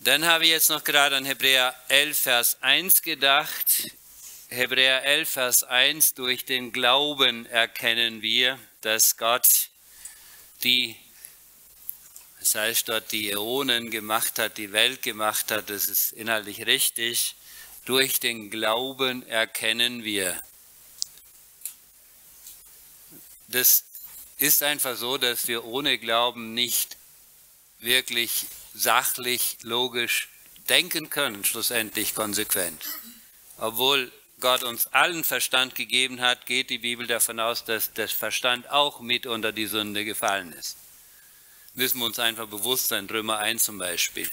Dann habe ich jetzt noch gerade an Hebräer 11, Vers 1 gedacht. Hebräer 11, Vers 1, durch den Glauben erkennen wir, dass Gott das heißt dort, die Äonen gemacht hat, die Welt gemacht hat, das ist inhaltlich richtig. Durch den Glauben erkennen wir. Das ist einfach so, dass wir ohne Glauben nicht wirklich sachlich, logisch denken können, schlussendlich konsequent. Obwohl Gott uns allen Verstand gegeben hat, geht die Bibel davon aus, dass der Verstand auch mit unter die Sünde gefallen ist. Müssen wir uns einfach bewusst sein, Römer 1 zum Beispiel.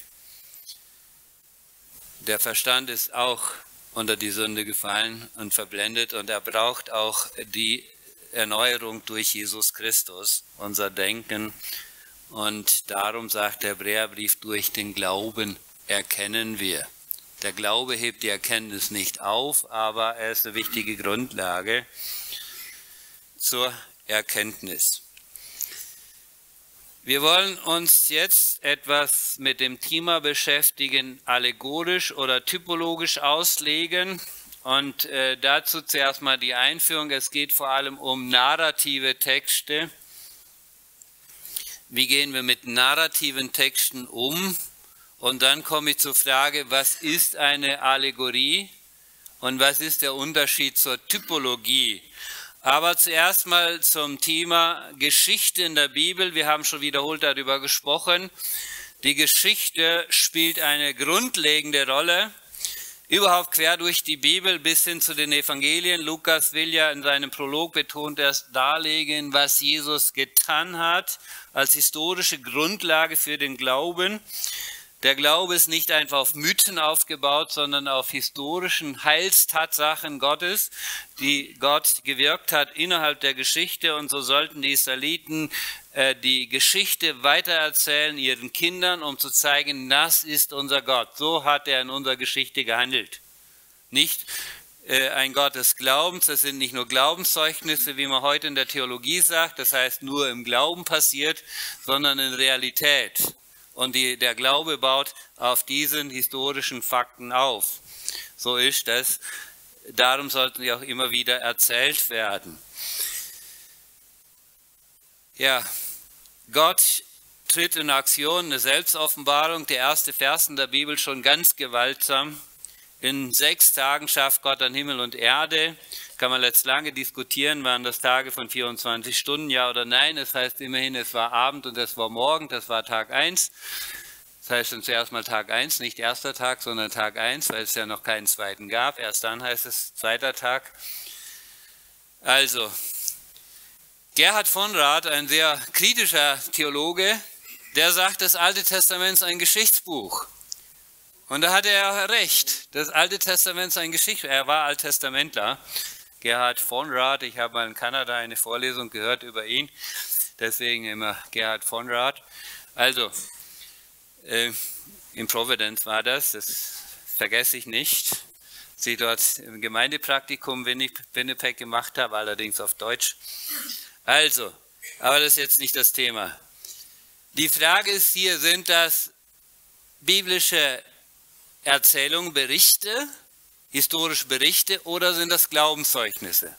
Der Verstand ist auch unter die Sünde gefallen und verblendet und er braucht auch die Erneuerung durch Jesus Christus, unser Denken. Und darum sagt der Hebräerbrief, durch den Glauben erkennen wir. Der Glaube hebt die Erkenntnis nicht auf, aber er ist eine wichtige Grundlage zur Erkenntnis. Wir wollen uns jetzt etwas mit dem Thema beschäftigen, allegorisch oder typologisch auslegen. Und dazu zuerst mal die Einführung. Es geht vor allem um narrative Texte. Wie gehen wir mit narrativen Texten um? Und dann komme ich zur Frage, was ist eine Allegorie und was ist der Unterschied zur Typologie? Aber zuerst mal zum Thema Geschichte in der Bibel. Wir haben schon wiederholt darüber gesprochen. Die Geschichte spielt eine grundlegende Rolle, überhaupt quer durch die Bibel bis hin zu den Evangelien. Lukas will ja in seinem Prolog betont erst darlegen, was Jesus getan hat, als historische Grundlage für den Glauben. Der Glaube ist nicht einfach auf Mythen aufgebaut, sondern auf historischen Heilstatsachen Gottes, die Gott gewirkt hat innerhalb der Geschichte. Und so sollten die Israeliten die Geschichte weitererzählen ihren Kindern, um zu zeigen, das ist unser Gott. So hat er in unserer Geschichte gehandelt. Nicht ein Gott des Glaubens, das sind nicht nur Glaubenszeugnisse, wie man heute in der Theologie sagt, das heißt nur im Glauben passiert, sondern in Realität. Und der Glaube baut auf diesen historischen Fakten auf. So ist das. Darum sollten sie auch immer wieder erzählt werden. Ja, Gott tritt in Aktion, eine Selbstoffenbarung, der erste Vers in der Bibel schon ganz gewaltsam. In 6 Tagen schafft Gott an Himmel und Erde. Kann man jetzt lange diskutieren, waren das Tage von 24 Stunden, ja oder nein. Das heißt immerhin, es war Abend und es war Morgen, das war Tag 1. Das heißt dann zuerst mal Tag 1, nicht erster Tag, sondern Tag 1, weil es ja noch keinen zweiten gab. Erst dann heißt es zweiter Tag. Also, Gerhard von Rad, ein sehr kritischer Theologe, der sagt, das Alte Testament ist ein Geschichtsbuch. Und da hat er recht. Das Alte Testament ist ein Geschichtsbuch. Er war Alttestamentler. Gerhard von Rad, ich habe mal in Kanada eine Vorlesung gehört über ihn, deswegen immer Gerhard von Rad. Also, in Providence war das vergesse ich nicht, als ich dort im Gemeindepraktikum Winnipeg gemacht habe, allerdings auf Deutsch. Also, aber das ist jetzt nicht das Thema. Die Frage ist hier, sind das biblische Erzählungen, Berichte, historische Berichte oder sind das Glaubenszeugnisse?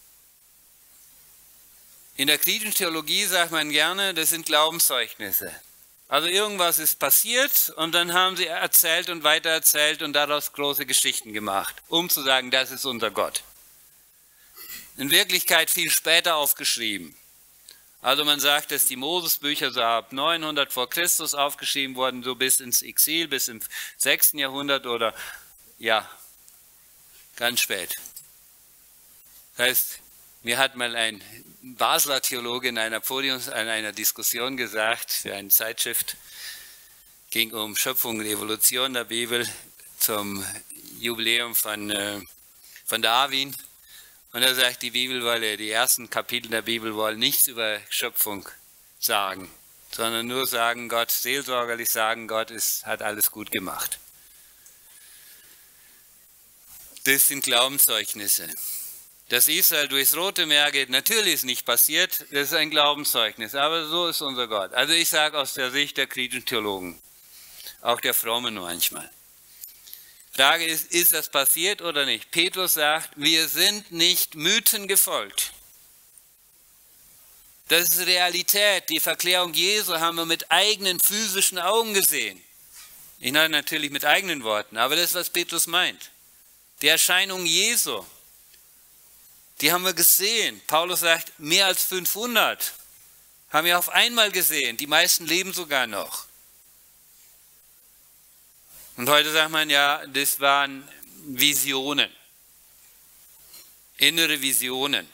In der kritischen Theologie sagt man gerne, das sind Glaubenszeugnisse. Also irgendwas ist passiert und dann haben sie erzählt und weitererzählt und daraus große Geschichten gemacht, um zu sagen, das ist unser Gott. In Wirklichkeit viel später aufgeschrieben. Also man sagt, dass die Mosesbücher so ab 900 vor Christus aufgeschrieben wurden, so bis ins Exil, bis im 6. Jahrhundert oder ja, ganz spät. Das heißt, mir hat mal ein Basler Theologe in einer Diskussion gesagt, für eine Zeitschrift, ging um Schöpfung und Evolution der Bibel zum Jubiläum von Darwin. Und er sagt, die ersten Kapitel der Bibel wollen nichts über Schöpfung sagen, sondern nur sagen, Gott, seelsorgerlich sagen, Gott hat alles gut gemacht. Das sind Glaubenszeugnisse. Dass Israel durchs Rote Meer geht, natürlich ist nicht passiert, das ist ein Glaubenszeugnis, aber so ist unser Gott. Also ich sage aus der Sicht der kritischen Theologen. auch der Frommen manchmal. Frage ist das passiert oder nicht? Petrus sagt, wir sind nicht Mythen gefolgt. Das ist Realität. Die Verklärung Jesu haben wir mit eigenen physischen Augen gesehen. Ich meine natürlich mit eigenen Worten, aber das ist, was Petrus meint. Die Erscheinung Jesu, die haben wir gesehen. Paulus sagt, mehr als 500 haben wir auf einmal gesehen. Die meisten leben sogar noch. Und heute sagt man ja, das waren Visionen, innere Visionen.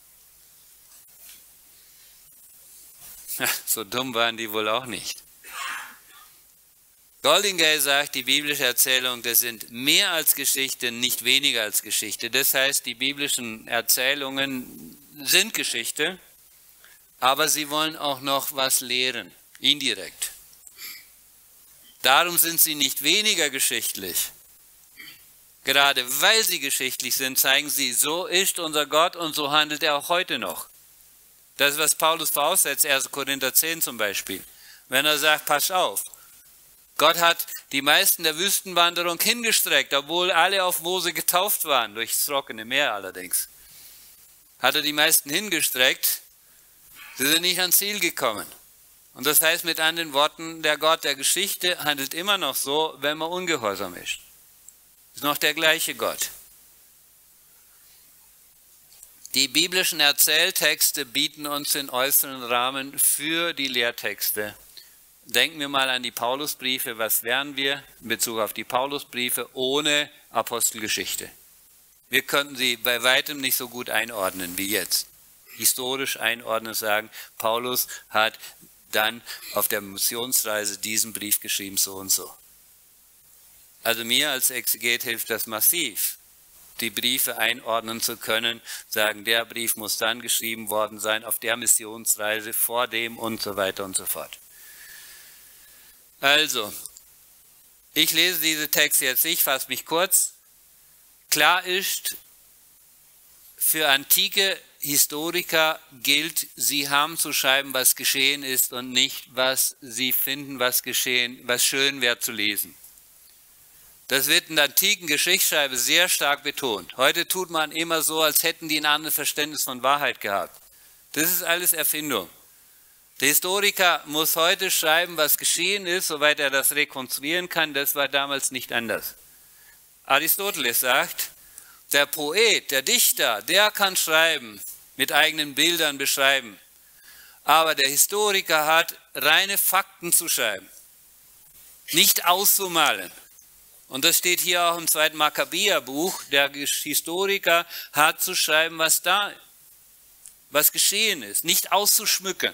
Ja, so dumm waren die wohl auch nicht. Goldingay sagt, die biblische Erzählung, das sind mehr als Geschichte, nicht weniger als Geschichte. Das heißt, die biblischen Erzählungen sind Geschichte, aber sie wollen auch noch was lehren, indirekt. Darum sind sie nicht weniger geschichtlich. Gerade weil sie geschichtlich sind, zeigen sie, so ist unser Gott und so handelt er auch heute noch. Das ist, was Paulus voraussetzt, 1. Korinther 10 zum Beispiel. Wenn er sagt, pass auf, Gott hat die meisten der Wüstenwanderung hingestreckt, obwohl alle auf Mose getauft waren, durchs trockene Meer allerdings. Hat er die meisten hingestreckt, sie sind nicht ans Ziel gekommen. Und das heißt mit anderen Worten, der Gott der Geschichte handelt immer noch so, wenn man ungehorsam ist. Ist noch der gleiche Gott. Die biblischen Erzähltexte bieten uns den äußeren Rahmen für die Lehrtexte. Denken wir mal an die Paulusbriefe. Was wären wir in Bezug auf die Paulusbriefe ohne Apostelgeschichte? Wir könnten sie bei weitem nicht so gut einordnen wie jetzt. Historisch einordnen, sagen, Paulus hat dann auf der Missionsreise diesen Brief geschrieben, so und so. Also mir als Exeget hilft das massiv, die Briefe einordnen zu können, sagen, der Brief muss dann geschrieben worden sein, auf der Missionsreise, vor dem und so weiter und so fort. Also, ich lese diese Texte jetzt nicht, fasse mich kurz. Klar ist, für antike Historiker gilt, sie haben zu schreiben, was geschehen ist und nicht, was sie finden, was geschehen, was schön wäre zu lesen. Das wird in der antiken Geschichtsschreibe sehr stark betont. Heute tut man immer so, als hätten die ein anderes Verständnis von Wahrheit gehabt. Das ist alles Erfindung. Der Historiker muss heute schreiben, was geschehen ist, soweit er das rekonstruieren kann. Das war damals nicht anders. Aristoteles sagt, der Poet, der Dichter, der kann schreiben, mit eigenen Bildern beschreiben. Aber der Historiker hat reine Fakten zu schreiben, nicht auszumalen. Und das steht hier auch im 2. Makkabäerbuch. Der Historiker hat zu schreiben, was geschehen ist, nicht auszuschmücken.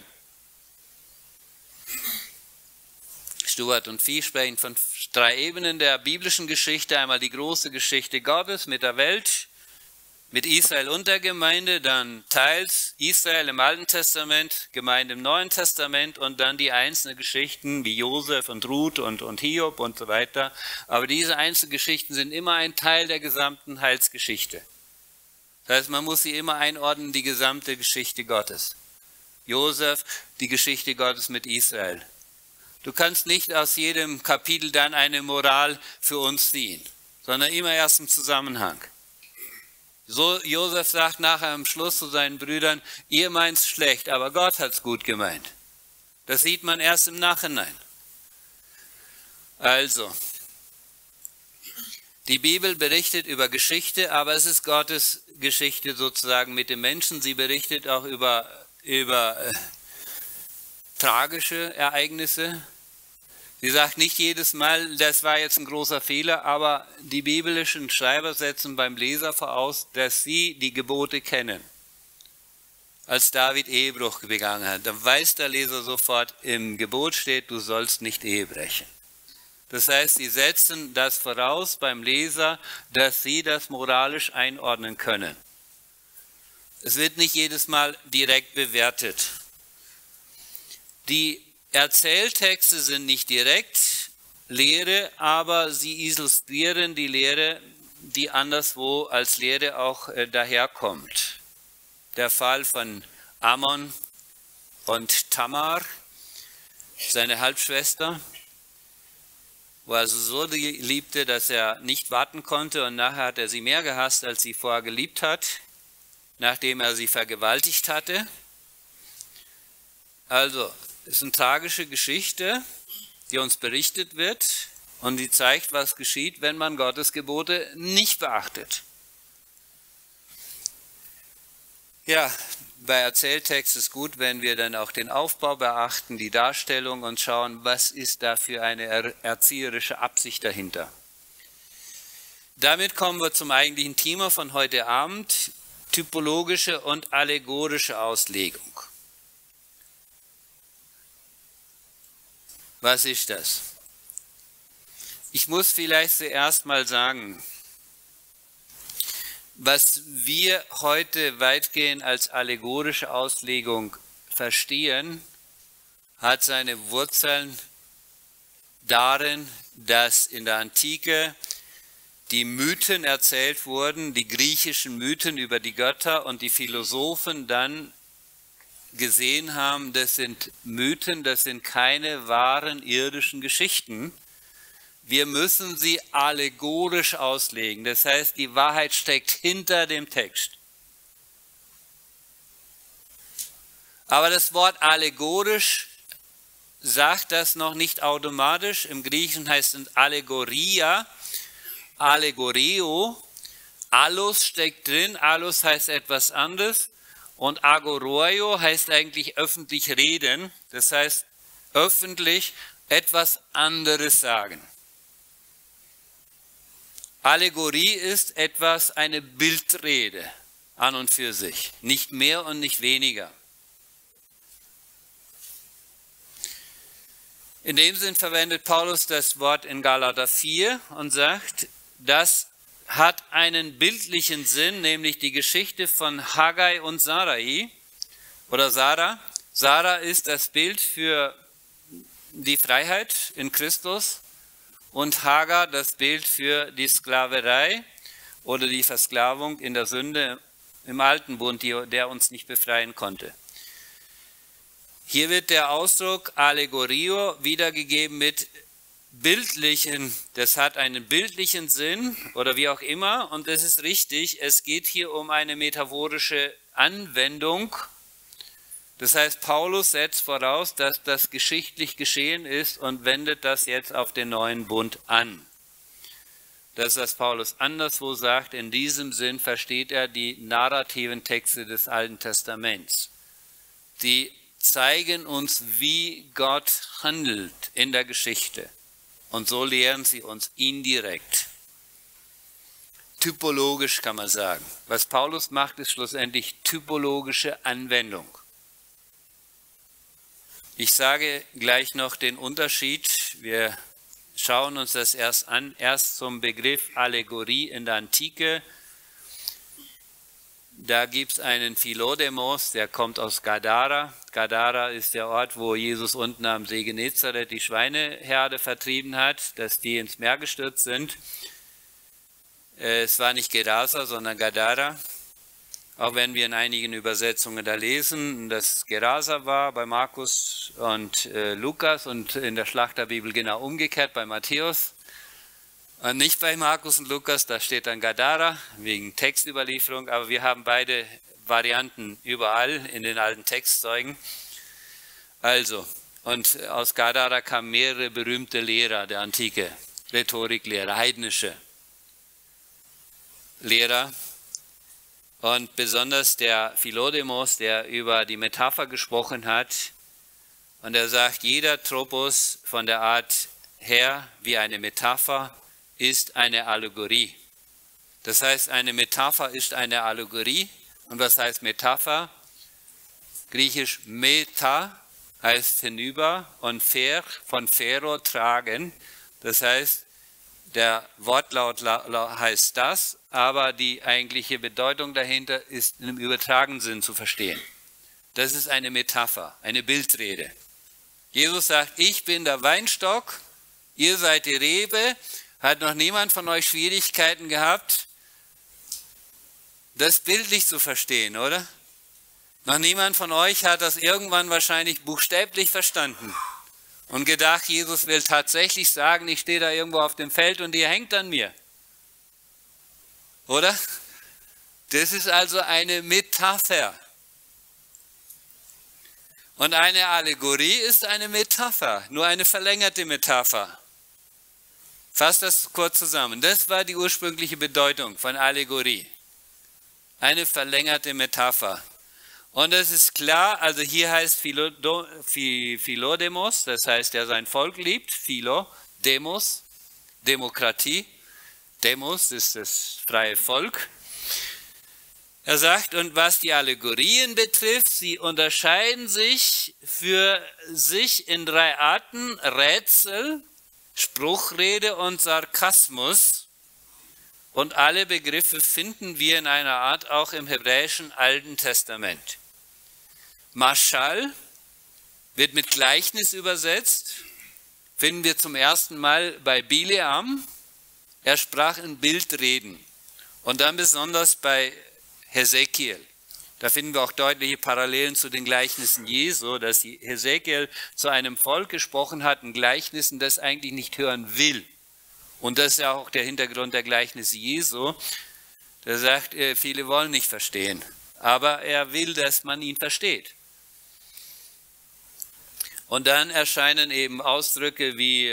Stuart und Vieh sprechen von 3 Ebenen der biblischen Geschichte. Einmal die große Geschichte Gottes mit der Welt, mit Israel und der Gemeinde, dann teils Israel im Alten Testament, Gemeinde im Neuen Testament und dann die einzelnen Geschichten wie Josef und Ruth und Hiob und so weiter. Aber diese einzelnen Geschichten sind immer ein Teil der gesamten Heilsgeschichte. Das heißt, man muss sie immer einordnen, die gesamte Geschichte Gottes. Josef, die Geschichte Gottes mit Israel. Du kannst nicht aus jedem Kapitel dann eine Moral für uns ziehen, sondern immer erst im Zusammenhang. So, Josef sagt nachher am Schluss zu seinen Brüdern, ihr meint's schlecht, aber Gott hat's gut gemeint. Das sieht man erst im Nachhinein. Also, die Bibel berichtet über Geschichte, aber es ist Gottes Geschichte sozusagen mit den Menschen. Sie berichtet auch über tragische Ereignisse. Sie sagt nicht jedes Mal, das war jetzt ein großer Fehler, aber die biblischen Schreiber setzen beim Leser voraus, dass sie die Gebote kennen. Als David Ehebruch begangen hat, dann weiß der Leser sofort, im Gebot steht, du sollst nicht Ehe brechen. Das heißt, sie setzen das voraus beim Leser, dass sie das moralisch einordnen können. Es wird nicht jedes Mal direkt bewertet. Die Erzähltexte sind nicht direkt Lehre, aber sie illustrieren die Lehre, die anderswo als Lehre auch daherkommt. Der Fall von Ammon und Tamar, seine Halbschwester. wo er sie so liebte, dass er nicht warten konnte, und nachher hat er sie mehr gehasst, als sie vorher geliebt hat, nachdem er sie vergewaltigt hatte. Also, es ist eine tragische Geschichte, die uns berichtet wird und die zeigt, was geschieht, wenn man Gottes Gebote nicht beachtet. Ja, bei Erzähltext ist gut, wenn wir dann auch den Aufbau beachten, die Darstellung und schauen, was ist da für eine erzieherische Absicht dahinter. Damit kommen wir zum eigentlichen Thema von heute Abend, typologische und allegorische Auslegung. Was ist das? Ich muss vielleicht zuerst mal sagen, was wir heute weitgehend als allegorische Auslegung verstehen, hat seine Wurzeln darin, dass in der Antike die Mythen erzählt wurden, die griechischen Mythen über die Götter, und die Philosophen dann gesehen haben, das sind Mythen, das sind keine wahren irdischen Geschichten. Wir müssen sie allegorisch auslegen. Das heißt, die Wahrheit steckt hinter dem Text. Aber das Wort allegorisch sagt das noch nicht automatisch. Im Griechischen heißt es Allegoria, Allegoreo. Allos steckt drin. Allos heißt etwas anderes. Und agoroio heißt eigentlich öffentlich reden. Das heißt, öffentlich etwas anderes sagen. Allegorie ist eine Bildrede an und für sich, nicht mehr und nicht weniger. In dem Sinn verwendet Paulus das Wort in Galater 4 und sagt, das hat einen bildlichen Sinn, nämlich die Geschichte von Haggai und Sarai oder Sarah. Sarah ist das Bild für die Freiheit in Christus. Und Hagar das Bild für die Sklaverei oder die Versklavung in der Sünde im Alten Bund, der uns nicht befreien konnte. Hier wird der Ausdruck Allegorio wiedergegeben mit bildlichen, das hat einen bildlichen Sinn oder wie auch immer, und das ist richtig, es geht hier um eine metaphorische Anwendung. Das heißt, Paulus setzt voraus, dass das geschichtlich geschehen ist und wendet das jetzt auf den neuen Bund an. Das, was Paulus anderswo sagt, in diesem Sinn versteht er die narrativen Texte des Alten Testaments. Die zeigen uns, wie Gott handelt in der Geschichte. Und so lehren sie uns indirekt. Typologisch kann man sagen. Was Paulus macht, ist schlussendlich typologische Anwendung. Ich sage gleich noch den Unterschied. Wir schauen uns das erst an. Erst zum Begriff Allegorie in der Antike. Da gibt es einen Philodemos, der kommt aus Gadara. Gadara ist der Ort, wo Jesus unten am See Genezareth die Schweineherde vertrieben hat, dass die ins Meer gestürzt sind. Es war nicht Gerasa, sondern Gadara. Auch wenn wir in einigen Übersetzungen da lesen, dass Gerasa war bei Markus und Lukas und in der Schlachterbibel genau umgekehrt bei Matthäus. Und nicht bei Markus und Lukas, da steht dann Gadara wegen Textüberlieferung, aber wir haben beide Varianten überall in den alten Textzeugen. Also, und aus Gadara kamen mehrere berühmte Lehrer der Antike, Rhetoriklehrer, heidnische Lehrer. Und besonders der Philodemos, der über die Metapher gesprochen hat, und er sagt, jeder Tropos von der Art her wie eine Metapher ist eine Allegorie. Das heißt, eine Metapher ist eine Allegorie. Und was heißt Metapher? Griechisch meta heißt hinüber und fer von fero tragen. Das heißt, der Wortlaut heißt das, aber die eigentliche Bedeutung dahinter ist im übertragenen Sinn zu verstehen. Das ist eine Metapher, eine Bildrede. Jesus sagt, ich bin der Weinstock, ihr seid die Rebe. Hat noch niemand von euch Schwierigkeiten gehabt, das bildlich zu verstehen, oder? Noch niemand von euch hat das irgendwann wahrscheinlich buchstäblich verstanden. und gedacht, Jesus will tatsächlich sagen, ich stehe da irgendwo auf dem Feld und ihr hängt an mir. Oder? Das ist also eine Metapher. Und eine Allegorie ist eine Metapher, nur eine verlängerte Metapher. Fass das kurz zusammen. Das war die ursprüngliche Bedeutung von Allegorie. Eine verlängerte Metapher. Und es ist klar, also hier heißt Philodemos, das heißt, der sein Volk liebt, Philo, Demos, Demokratie, Demos ist das freie Volk. Er sagt, und was die Allegorien betrifft, sie unterscheiden sich für sich in 3 Arten: Rätsel, Spruchrede und Sarkasmus. Und alle Begriffe finden wir in einer Art auch im hebräischen Alten Testament. Maschal wird mit Gleichnis übersetzt, finden wir zum ersten Mal bei Bileam. Er sprach in Bildreden. Und dann besonders bei Hesekiel. Da finden wir auch deutliche Parallelen zu den Gleichnissen Jesu, dass Hesekiel zu einem Volk gesprochen hat in Gleichnissen, das eigentlich nicht hören will. Und das ist ja auch der Hintergrund der Gleichnisse Jesu. Der sagt, viele wollen nicht verstehen, aber er will, dass man ihn versteht. Und dann erscheinen eben Ausdrücke wie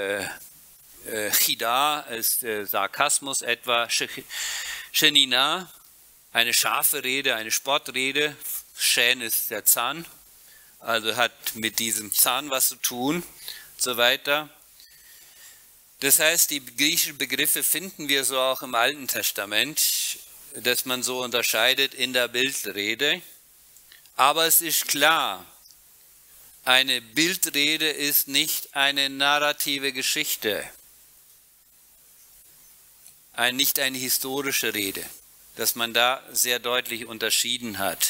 Chida, ist Sarkasmus etwa, Shenina, eine scharfe Rede, eine Spottrede. Shen ist der Zahn, also hat mit diesem Zahn was zu tun und so weiter. Das heißt, die griechischen Begriffe finden wir so auch im Alten Testament, dass man so unterscheidet in der Bildrede. Aber es ist klar, eine Bildrede ist nicht eine narrative Geschichte, nicht eine historische Rede, dass man da sehr deutlich unterschieden hat.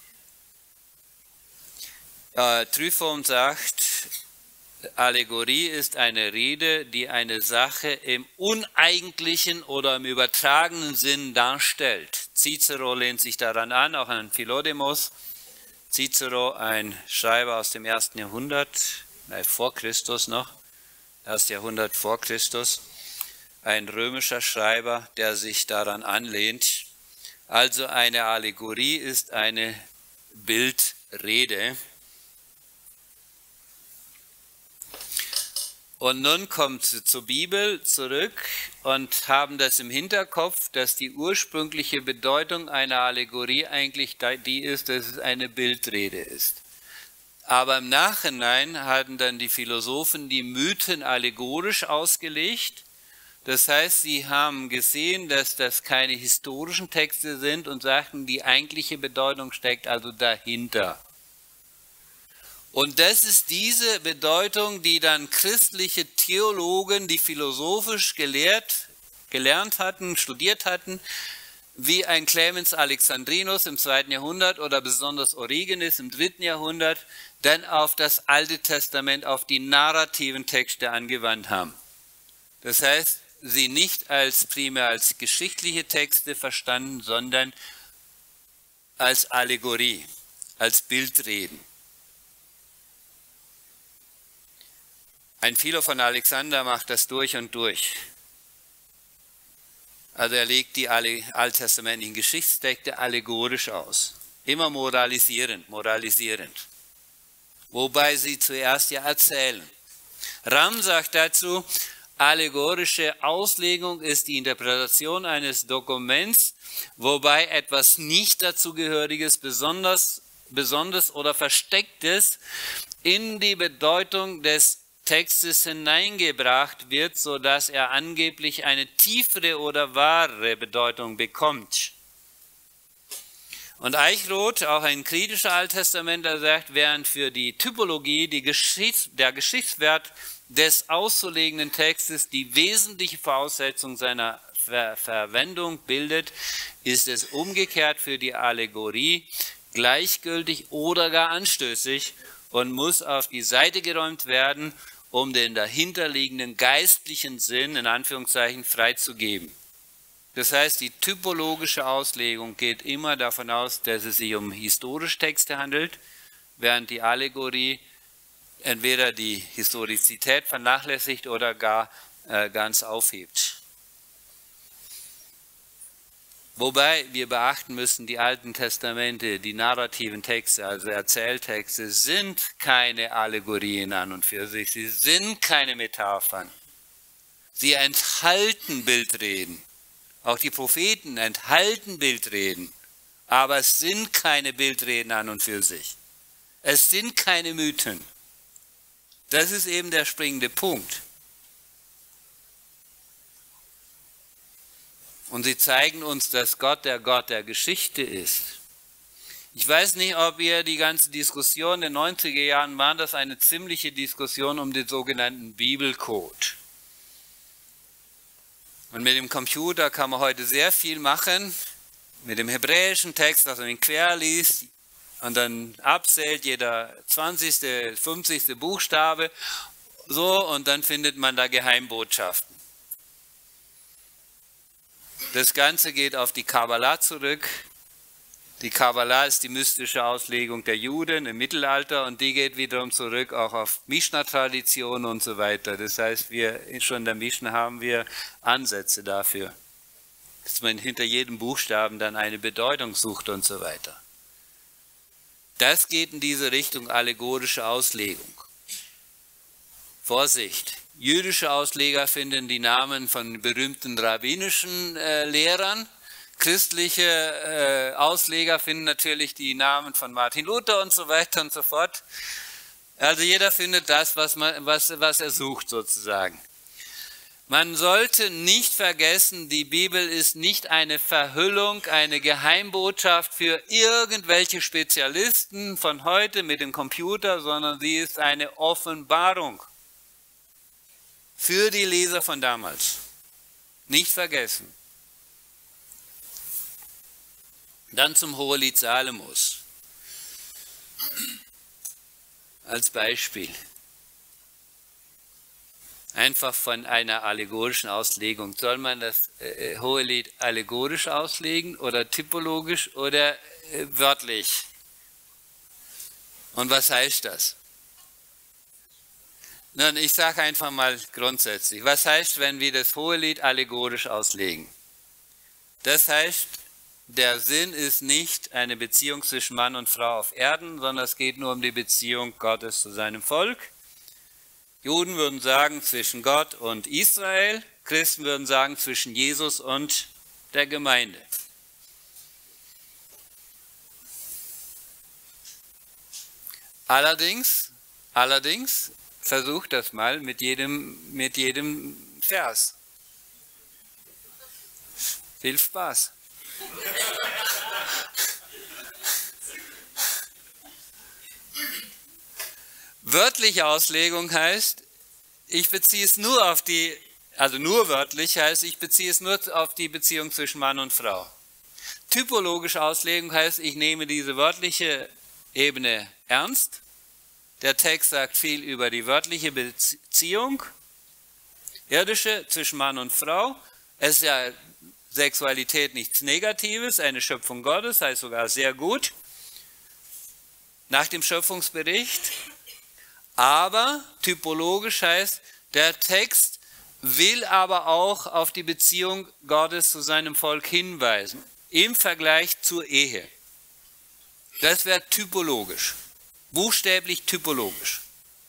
Tryphon sagt, Allegorie ist eine Rede, die eine Sache im uneigentlichen oder im übertragenen Sinn darstellt. Cicero lehnt sich daran an, auch an Philodemos. Cicero, ein Schreiber aus dem 1. Jahrhundert, vor Christus noch, 1. Jahrhundert vor Christus, ein römischer Schreiber, der sich daran anlehnt. Also eine Allegorie ist eine Bildrede. Und nun kommt sie zur Bibel zurück und haben das im Hinterkopf, dass die ursprüngliche Bedeutung einer Allegorie eigentlich die ist, dass es eine Bildrede ist. Aber im Nachhinein hatten dann die Philosophen die Mythen allegorisch ausgelegt. Das heißt, sie haben gesehen, dass das keine historischen Texte sind und sagten, die eigentliche Bedeutung steckt also dahinter. Und das ist diese Bedeutung, die dann christliche Theologen, die philosophisch gelernt hatten, studiert hatten, wie ein Clemens Alexandrinus im 2. Jahrhundert oder besonders Origenes im 3. Jahrhundert, dann auf das Alte Testament, auf die narrativen Texte angewandt haben. Das heißt, sie nicht primär als geschichtliche Texte verstanden, sondern als Allegorie, als Bildreden. Ein Philo von Alexander macht das durch und durch. Also er legt die alttestamentlichen Geschichtstexte allegorisch aus. Immer moralisierend. Wobei sie zuerst ja erzählen. Ram sagt dazu, allegorische Auslegung ist die Interpretation eines Dokuments, wobei etwas nicht dazugehöriges, besonders oder Verstecktes in die Bedeutung des Textes hineingebracht wird, sodass er angeblich eine tiefere oder wahre Bedeutung bekommt. Und Eichroth, auch ein kritischer Alttestamentler, sagt, während für die Typologie der Geschichtswert des auszulegenden Textes die wesentliche Voraussetzung seiner Verwendung bildet, ist es umgekehrt für die Allegorie gleichgültig oder gar anstößig und muss auf die Seite geräumt werden, um den dahinterliegenden geistlichen Sinn, in Anführungszeichen, freizugeben. Das heißt, die typologische Auslegung geht immer davon aus, dass es sich um historische Texte handelt, während die Allegorie entweder die Historizität vernachlässigt oder gar ganz aufhebt. Wobei wir beachten müssen, die Alten Testamente, die narrativen Texte, also Erzähltexte, sind keine Allegorien an und für sich, sie sind keine Metaphern. Sie enthalten Bildreden. Auch die Propheten enthalten Bildreden, aber es sind keine Bildreden an und für sich. Es sind keine Mythen. Das ist eben der springende Punkt. Und sie zeigen uns, dass Gott der Geschichte ist. Ich weiß nicht, ob ihr die ganze Diskussion in den 90er Jahren war, das eine ziemliche Diskussion um den sogenannten Bibelcode. Und mit dem Computer kann man heute sehr viel machen, mit dem hebräischen Text, dass man ihn quer liest und dann abzählt, jeder 20., 50. Buchstabe, so, und dann findet man da Geheimbotschaften. Das Ganze geht auf die Kabbalah zurück. Die Kabbalah ist die mystische Auslegung der Juden im Mittelalter und die geht wiederum zurück auch auf Mishnah-Tradition und so weiter. Das heißt, schon in der Mishnah haben wir Ansätze dafür, dass man hinter jedem Buchstaben dann eine Bedeutung sucht und so weiter. Das geht in diese Richtung allegorische Auslegung. Vorsicht! Jüdische Ausleger finden die Namen von berühmten rabbinischen Lehrern. Christliche Ausleger finden natürlich die Namen von Martin Luther und so weiter und so fort. Also jeder findet das, was er sucht sozusagen. Man sollte nicht vergessen, die Bibel ist nicht eine Verhüllung, eine Geheimbotschaft für irgendwelche Spezialisten von heute mit dem Computer, sondern sie ist eine Offenbarung. Für die Leser von damals. Nicht vergessen. Dann zum Hohelied Salomos. Als Beispiel. Einfach von einer allegorischen Auslegung. Soll man das Hohelied allegorisch auslegen oder typologisch oder wörtlich? Und was heißt das? Nun, ich sage einfach mal grundsätzlich, was heißt, wenn wir das Hohelied allegorisch auslegen? Das heißt, der Sinn ist nicht eine Beziehung zwischen Mann und Frau auf Erden, sondern es geht nur um die Beziehung Gottes zu seinem Volk. Juden würden sagen zwischen Gott und Israel, Christen würden sagen zwischen Jesus und der Gemeinde. Allerdings, versucht das mal mit jedem Vers. Viel Spaß. Wörtliche Auslegung heißt, ich beziehe es nur auf die, also nur wörtlich heißt, ich beziehe es nur auf die Beziehung zwischen Mann und Frau. Typologische Auslegung heißt, ich nehme diese wörtliche Ebene ernst. Der Text sagt viel über die wörtliche Beziehung, irdische zwischen Mann und Frau. Es ist ja Sexualität nichts Negatives, eine Schöpfung Gottes, heißt sogar sehr gut, nach dem Schöpfungsbericht. Aber typologisch heißt, der Text will aber auch auf die Beziehung Gottes zu seinem Volk hinweisen, im Vergleich zur Ehe. Das wäre typologisch. Buchstäblich typologisch.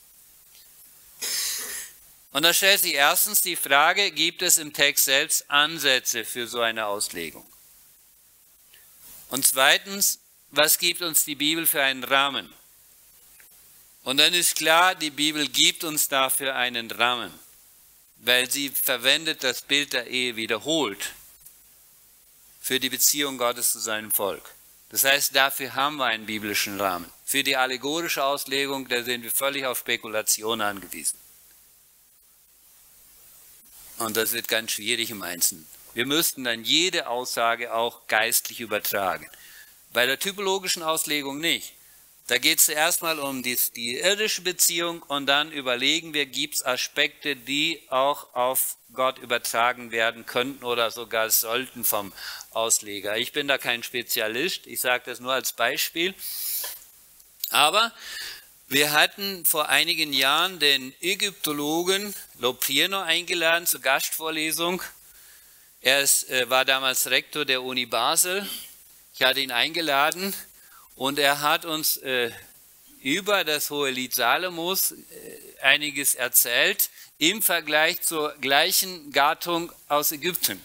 Und da stellt sich erstens die Frage, gibt es im Text selbst Ansätze für so eine Auslegung? Und zweitens, was gibt uns die Bibel für einen Rahmen? Und dann ist klar, die Bibel gibt uns dafür einen Rahmen, weil sie verwendet das Bild der Ehe wiederholt für die Beziehung Gottes zu seinem Volk. Das heißt, dafür haben wir einen biblischen Rahmen. Für die allegorische Auslegung, da sind wir völlig auf Spekulation angewiesen. Und das wird ganz schwierig im Einzelnen. Wir müssten dann jede Aussage auch geistlich übertragen. Bei der typologischen Auslegung nicht. Da geht es zuerst mal um die irdische Beziehung und dann überlegen wir, gibt es Aspekte, die auch auf Gott übertragen werden könnten oder sogar sollten vom Ausleger. Ich bin da kein Spezialist, ich sage das nur als Beispiel. Aber Wir hatten vor einigen Jahren den Ägyptologen Loprieno eingeladen zur Gastvorlesung. Er war damals Rektor der Uni Basel. Ich hatte ihn eingeladen und er hat uns über das Hohelied Salomos einiges erzählt im Vergleich zur gleichen Gattung aus Ägypten.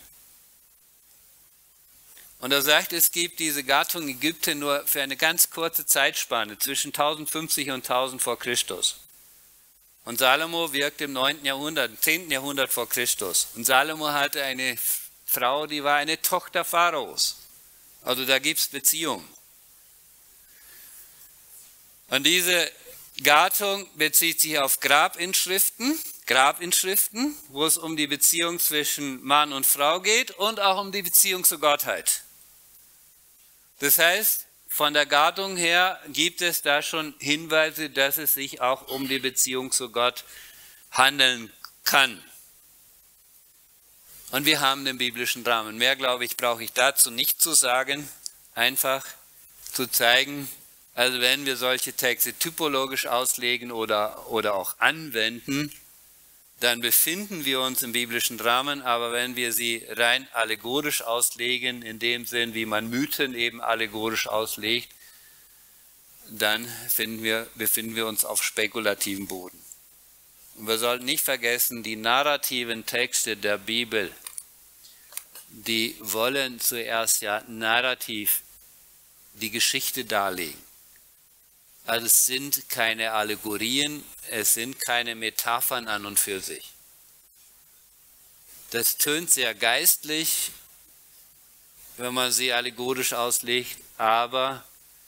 Und er sagt, es gibt diese Gattung Ägypten nur für eine ganz kurze Zeitspanne, zwischen 1050 und 1000 vor Christus. Und Salomo wirkte im 9. Jahrhundert, im 10. Jahrhundert vor Christus. Und Salomo hatte eine Frau, die war eine Tochter Pharaos. Also da gibt es Beziehungen. Und diese Gattung bezieht sich auf Grabinschriften, wo es um die Beziehung zwischen Mann und Frau geht und auch um die Beziehung zur Gottheit. Das heißt, von der Gattung her gibt es da schon Hinweise, dass es sich auch um die Beziehung zu Gott handeln kann. Und wir haben den biblischen Rahmen. Mehr, glaube ich, brauche ich dazu nicht zu sagen, einfach zu zeigen, also wenn wir solche Texte typologisch auslegen oder auch anwenden, dann befinden wir uns im biblischen Rahmen, aber wenn wir sie rein allegorisch auslegen, in dem Sinn, wie man Mythen eben allegorisch auslegt, dann befinden wir uns auf spekulativen Boden. Und wir sollten nicht vergessen, die narrativen Texte der Bibel, die wollen zuerst ja narrativ die Geschichte darlegen. Also es sind keine Allegorien, es sind keine Metaphern an und für sich. Das tönt sehr geistlich, wenn man sie allegorisch auslegt, aber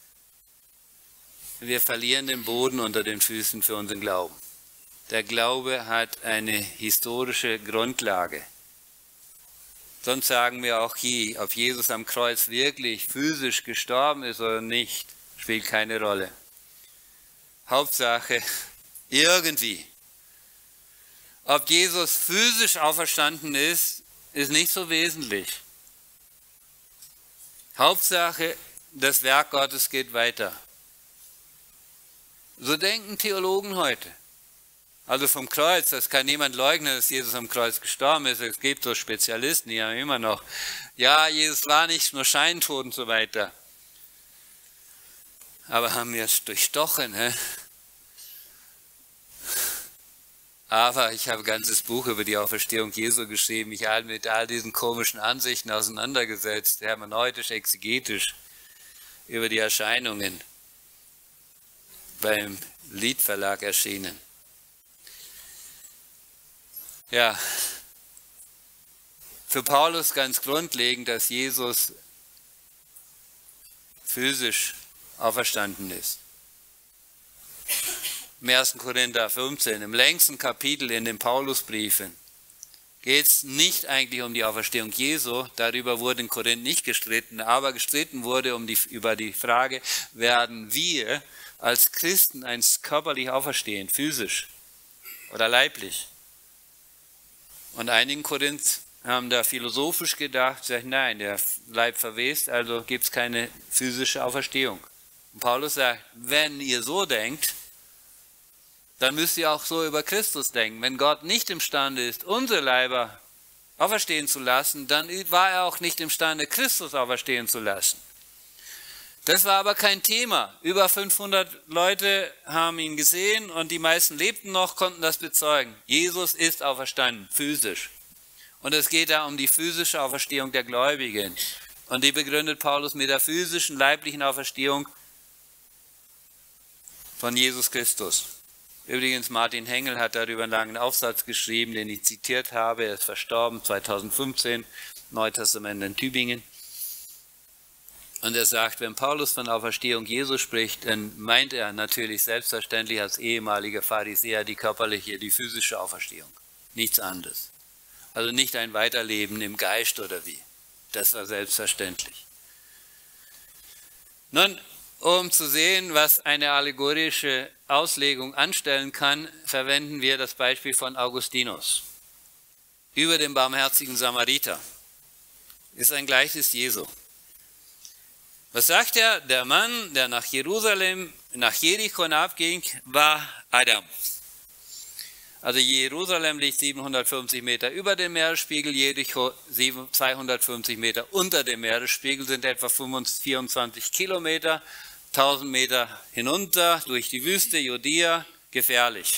wir verlieren den Boden unter den Füßen für unseren Glauben. Der Glaube hat eine historische Grundlage. Sonst sagen wir auch hier, ob Jesus am Kreuz wirklich physisch gestorben ist oder nicht, spielt keine Rolle. Hauptsache, irgendwie. Ob Jesus physisch auferstanden ist, ist nicht so wesentlich. Hauptsache, das Werk Gottes geht weiter. So denken Theologen heute. Also vom Kreuz, das kann niemand leugnen, dass Jesus am Kreuz gestorben ist. Es gibt so Spezialisten, die haben immer noch, ja, Jesus war nicht nur scheintot und so weiter. Aber haben wir es durchstochen. Aber ich habe ein ganzes Buch über die Auferstehung Jesu geschrieben. Ich habe mit all diesen komischen Ansichten auseinandergesetzt, hermeneutisch, exegetisch, über die Erscheinungen beim Liedverlag erschienen. Ja, für Paulus ganz grundlegend, dass Jesus physisch auferstanden ist. Im 1. Korinther 15, im längsten Kapitel in den Paulusbriefen, geht es nicht eigentlich um die Auferstehung Jesu, darüber wurde in Korinth nicht gestritten, aber gestritten wurde über die Frage, werden wir als Christen einst körperlich auferstehen, physisch oder leiblich? Und einige in Korinth haben da philosophisch gedacht, sagen, nein, der Leib verwest, also gibt es keine physische Auferstehung. Und Paulus sagt, wenn ihr so denkt, dann müsst ihr auch so über Christus denken. Wenn Gott nicht imstande ist, unsere Leiber auferstehen zu lassen, dann war er auch nicht imstande, Christus auferstehen zu lassen. Das war aber kein Thema. Über 500 Leute haben ihn gesehen und die meisten lebten noch, konnten das bezeugen. Jesus ist auferstanden, physisch. Und es geht da um die physische Auferstehung der Gläubigen. Und die begründet Paulus mit der physischen, leiblichen Auferstehung von Jesus Christus. Übrigens, Martin Hengel hat darüber einen langen Aufsatz geschrieben, den ich zitiert habe. Er ist verstorben 2015, Neutestament in Tübingen. Und er sagt, wenn Paulus von Auferstehung Jesu spricht, dann meint er natürlich selbstverständlich als ehemaliger Pharisäer die körperliche, die physische Auferstehung. Nichts anderes. Also nicht ein Weiterleben im Geist oder wie. Das war selbstverständlich. Nun, um zu sehen, was eine allegorische Auslegung anstellen kann, verwenden wir das Beispiel von Augustinus über den barmherzigen Samariter. Ist ein Gleichnis Jesu. Was sagt er? Der Mann, der nach Jerusalem nach Jericho hinabging, war Adam. Also Jerusalem liegt 750 Meter über dem Meeresspiegel, Jericho 250 Meter unter dem Meeresspiegel, sind etwa 24 Kilometer, 1000 Meter hinunter durch die Wüste, Judäa, gefährlich.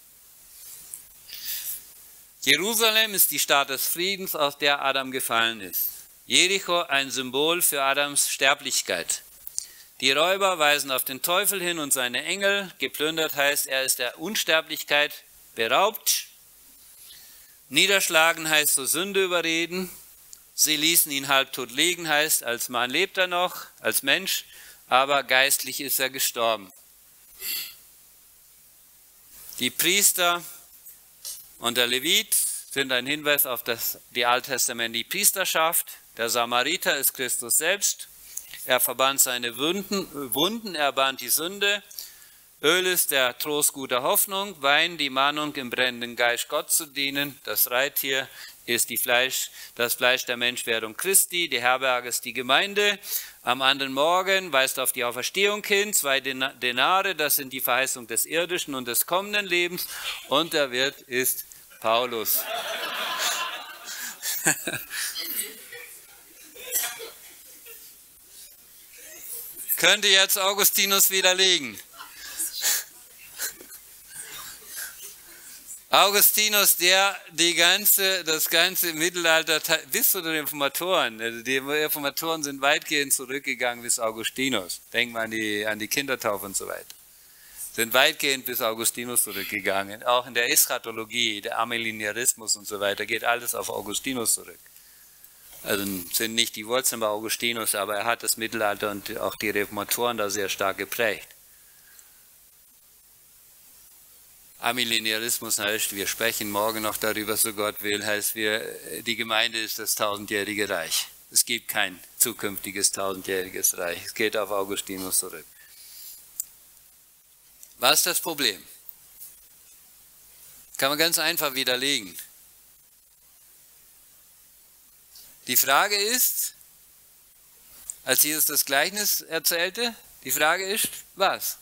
Jerusalem ist die Stadt des Friedens, aus der Adam gefallen ist. Jericho ein Symbol für Adams Sterblichkeit. Die Räuber weisen auf den Teufel hin und seine Engel. Geplündert heißt, er ist der Unsterblichkeit beraubt. Niederschlagen heißt zur Sünde überreden. Sie ließen ihn halbtot liegen, heißt, als Mann lebt er noch, als Mensch, aber geistlich ist er gestorben. Die Priester und der Levit sind ein Hinweis auf die alttestamentliche Priesterschaft. Der Samariter ist Christus selbst. Er verband seine Wunden, er band die Sünde. Öl ist der Trost guter Hoffnung, Wein die Mahnung im brennenden Geist Gott zu dienen. Das Reittier ist das Fleisch der Menschwerdung Christi, die Herberge ist die Gemeinde. Am anderen Morgen weist auf die Auferstehung hin, 2 Denare, das sind die Verheißung des irdischen und des kommenden Lebens. Und der Wirt ist Paulus. Könnte jetzt Augustinus widerlegen. Augustinus, der das ganze Mittelalter bis zu den Reformatoren, also die Reformatoren sind weitgehend zurückgegangen bis Augustinus. Denken wir an die Kindertaufe und so weiter. Sind weitgehend bis Augustinus zurückgegangen. Auch in der Eschatologie, der Amillenniarismus und so weiter, geht alles auf Augustinus zurück. Also sind nicht die Wurzeln bei Augustinus, aber er hat das Mittelalter und auch die Reformatoren da sehr stark geprägt. Amillenniarismus heißt, wir sprechen morgen noch darüber, so Gott will, heißt, die Gemeinde ist das 1000-jährige Reich. Es gibt kein zukünftiges 1000-jähriges Reich. Es geht auf Augustinus zurück. Was ist das Problem? Kann man ganz einfach widerlegen. Die Frage ist, als Jesus das Gleichnis erzählte, die Frage ist, was?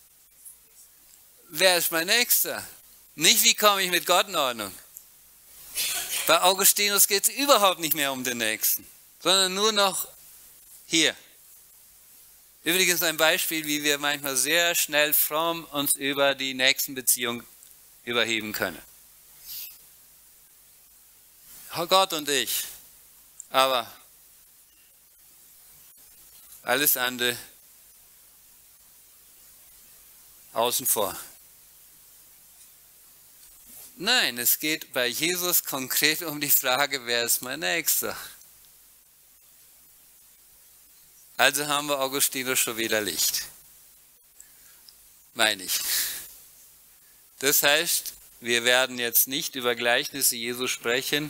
Wer ist mein Nächster? Nicht, wie komme ich mit Gott in Ordnung. Bei Augustinus geht es überhaupt nicht mehr um den Nächsten, sondern nur noch hier. Übrigens ein Beispiel, wie wir manchmal sehr schnell fromm uns über die Nächstenbeziehung überheben können. Gott und ich, aber alles andere außen vor. Nein, es geht bei Jesus konkret um die Frage, wer ist mein Nächster? Also haben wir Augustinus schon wieder Licht. Meine ich. Das heißt, wir werden jetzt nicht über Gleichnisse Jesu sprechen,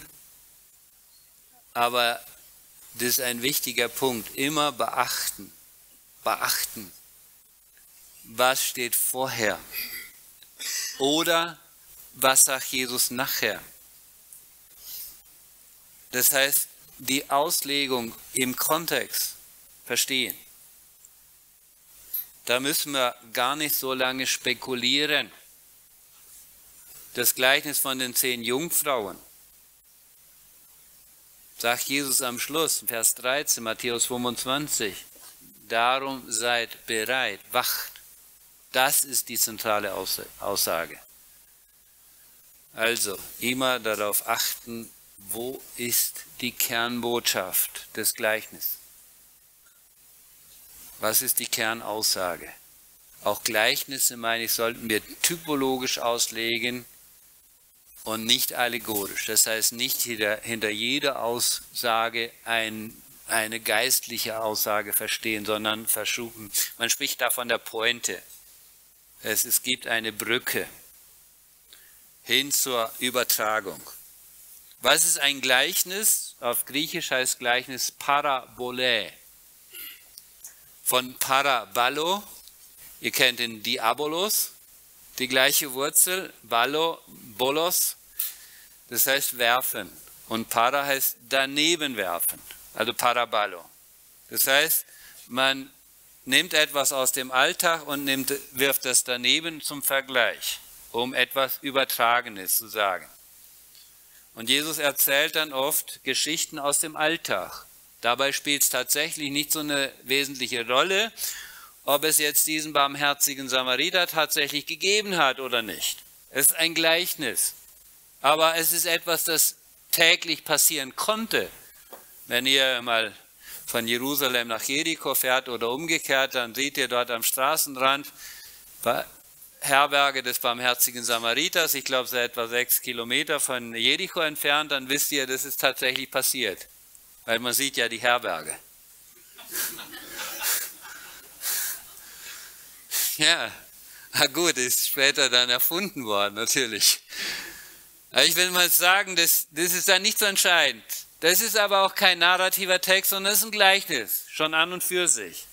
aber das ist ein wichtiger Punkt. Immer beachten. Beachten. Was steht vorher? Oder was sagt Jesus nachher? Das heißt, die Auslegung im Kontext verstehen. Da müssen wir gar nicht so lange spekulieren. Das Gleichnis von den 10 Jungfrauen, sagt Jesus am Schluss, Vers 13, Matthäus 25, darum seid bereit, wacht. Das ist die zentrale Aussage. Also immer darauf achten, wo ist die Kernbotschaft des Gleichnisses? Was ist die Kernaussage? Auch Gleichnisse, meine ich, sollten wir typologisch auslegen und nicht allegorisch. Das heißt, nicht hinter jeder Aussage eine geistliche Aussage verstehen, sondern verschuben. Man spricht da von der Pointe. Es gibt eine Brücke hin zur Übertragung. Was ist ein Gleichnis? Auf Griechisch heißt Gleichnis Parabole. Von Paraballo, ihr kennt den Diabolos, die gleiche Wurzel, Ballo, Bolos, das heißt werfen. Und Para heißt daneben werfen, also Paraballo. Das heißt, man nimmt etwas aus dem Alltag und wirft das daneben zum Vergleich, um etwas Übertragenes zu sagen. Und Jesus erzählt dann oft Geschichten aus dem Alltag. Dabei spielt es tatsächlich nicht so eine wesentliche Rolle, ob es jetzt diesen barmherzigen Samariter tatsächlich gegeben hat oder nicht. Es ist ein Gleichnis, aber es ist etwas, das täglich passieren konnte. Wenn ihr mal von Jerusalem nach Jericho fährt oder umgekehrt, dann seht ihr dort am Straßenrand Herberge des barmherzigen Samariters. Ich glaube, es ist etwa 6 Kilometer von Jericho entfernt. Dann wisst ihr, das ist tatsächlich passiert, weil man sieht ja die Herberge. Ja, na gut, ist später dann erfunden worden, natürlich. Aber ich will mal sagen, das ist dann nicht so entscheidend. Das ist aber auch kein narrativer Text, sondern das ist ein Gleichnis, schon an und für sich.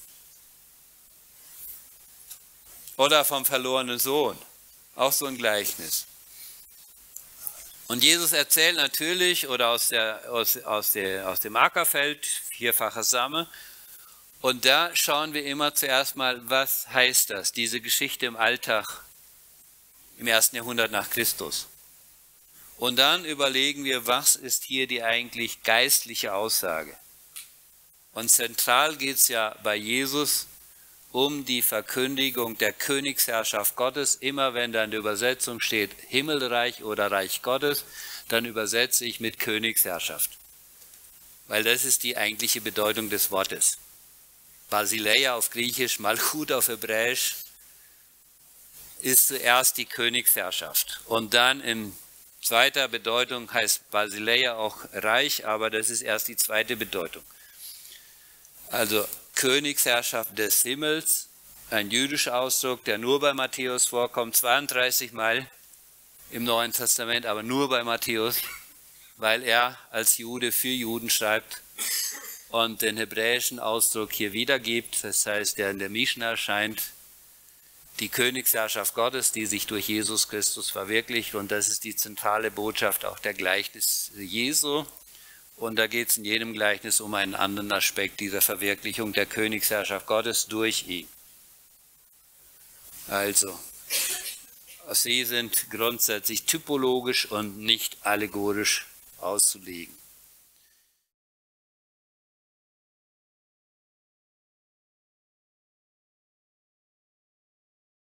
Oder vom verlorenen Sohn, auch so ein Gleichnis. Und Jesus erzählt natürlich, oder aus dem Ackerfeld, 4-facher Same, und da schauen wir immer zuerst mal, was heißt das, diese Geschichte im Alltag im 1. Jahrhundert nach Christus. Und dann überlegen wir, was ist hier die eigentlich geistliche Aussage. Und zentral geht es ja bei Jesus um die Verkündigung der Königsherrschaft Gottes. Immer wenn da in der Übersetzung steht Himmelreich oder Reich Gottes, dann übersetze ich mit Königsherrschaft. Weil das ist die eigentliche Bedeutung des Wortes. Basileia auf Griechisch, Malchut auf Hebräisch, ist zuerst die Königsherrschaft. Und dann in zweiter Bedeutung heißt Basileia auch Reich, aber das ist erst die zweite Bedeutung. Also Königsherrschaft des Himmels, ein jüdischer Ausdruck, der nur bei Matthäus vorkommt, 32 Mal im Neuen Testament, aber nur bei Matthäus, weil er als Jude für Juden schreibt und den hebräischen Ausdruck hier wiedergibt, das heißt, der in der Mischna erscheint, die Königsherrschaft Gottes, die sich durch Jesus Christus verwirklicht, und das ist die zentrale Botschaft auch der Gleichnis Jesu. Und da geht es in jedem Gleichnis um einen anderen Aspekt dieser Verwirklichung der Königsherrschaft Gottes durch ihn. Also, sie sind grundsätzlich typologisch und nicht allegorisch auszulegen.